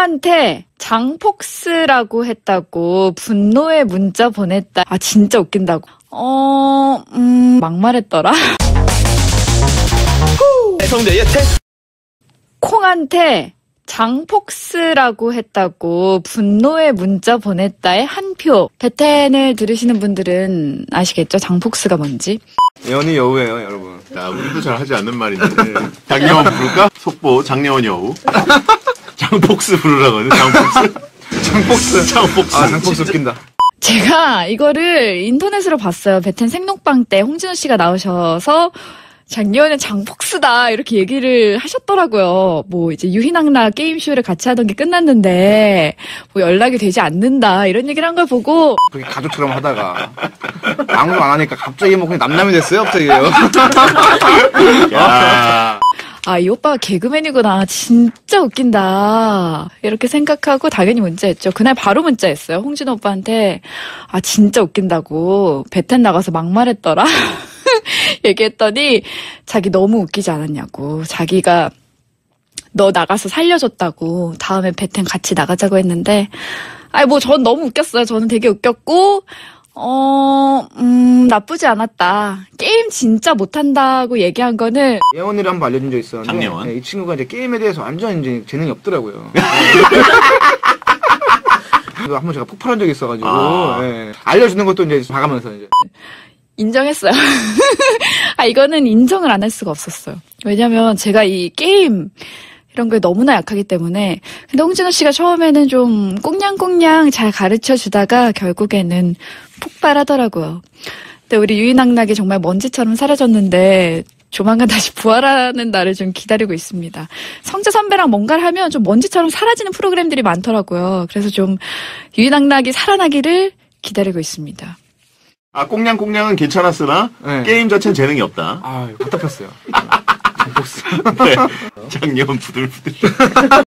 콩한테 장폭스라고 했다고 분노의 문자 보냈다. 아, 진짜 웃긴다고. 막말했더라. 성대의 테스트. 콩한테 장폭스라고 했다고 분노의 문자 보냈다에 한 표. 베텐을 들으시는 분들은 아시겠죠? 장폭스가 뭔지. 예언이 여우예요, 여러분. 야, 우리도 잘 하지 않는 말인데. 장려원 부를까? 속보, 장려원 여우. 장폭스 부르라거든, 장폭스. 장폭스. 아, 장폭스 웃긴다. 제가 이거를 인터넷으로 봤어요. 베텐 생록방 때 홍진호 씨가 나오셔서 장려원은 장폭스다 이렇게 얘기를 하셨더라고요. 뭐 이제 유희낙락 게임쇼를 같이 하던 게 끝났는데 뭐 연락이 되지 않는다 이런 얘기를 한 걸 보고 그렇게 가족처럼 하다가 아무도 안 하니까 갑자기 뭐 그냥 남남이 됐어요, 갑자기요. 야. 아, 이 오빠가 개그맨이구나. 진짜 웃긴다. 이렇게 생각하고 당연히 문자했죠. 그날 바로 문자했어요. 홍진호 오빠한테. 아, 진짜 웃긴다고. 베텐 나가서 막말했더라. 얘기했더니 자기 너무 웃기지 않았냐고. 자기가 너 나가서 살려줬다고. 다음에 베텐 같이 나가자고 했는데 아니 뭐 전 너무 웃겼어요. 저는 되게 웃겼고 나쁘지 않았다. 게임 진짜 못한다고 얘기한 거는 예언이를 한번 알려준 적 있었는데 장예원? 네, 이 친구가 이제 게임에 대해서 완전 이제 재능이 없더라고요. 그래서 한번 제가 폭발한 적이 있어가지고 네. 알려주는 것도 이제 봐가면서 이제 인정했어요. 아, 이거는 인정을 안 할 수가 없었어요. 왜냐면 제가 이 게임 이런 거에 너무나 약하기 때문에. 근데 홍진호 씨가 처음에는 좀 꽁냥꽁냥 잘 가르쳐 주다가 결국에는 폭발하더라고요. 근데 우리 유희낙락이 정말 먼지처럼 사라졌는데 조만간 다시 부활하는 날을 좀 기다리고 있습니다. 성재 선배랑 뭔가를 하면 좀 먼지처럼 사라지는 프로그램들이 많더라고요. 그래서 좀 유희낙락이 살아나기를 기다리고 있습니다. 아, 꽁냥꽁냥은 괜찮았으나, 네. 게임 자체는 재능이 없다. 아, 답답했어요. 네. 장려원 부들부들.